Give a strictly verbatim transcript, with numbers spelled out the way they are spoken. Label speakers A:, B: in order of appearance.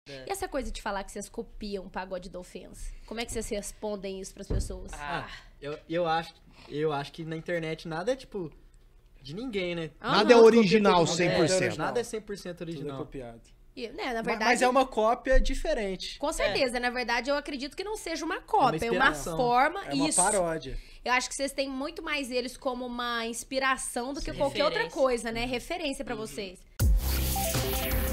A: É. E essa coisa de falar que vocês copiam o Pagode da Ofensa? Como é que vocês respondem isso pras pessoas?
B: Ah, eu, eu, acho, eu acho que na internet nada é, tipo, de ninguém, né?
A: Ah,
C: nada
A: não.
C: é original cem por cento.
B: É, nada é cem por cento
D: Tudo é
B: original.
D: copiado.
A: E, né, na verdade,
D: Mas é uma cópia diferente.
A: com certeza, na verdade, eu acredito que não seja uma cópia, é uma,
B: inspiração.
A: forma,
D: É uma
A: isso.
D: paródia.
A: Eu acho que vocês têm muito mais eles como uma inspiração do que
B: Sim.
A: qualquer outra
E: Referência.
A: coisa, né? Referência pra vocês.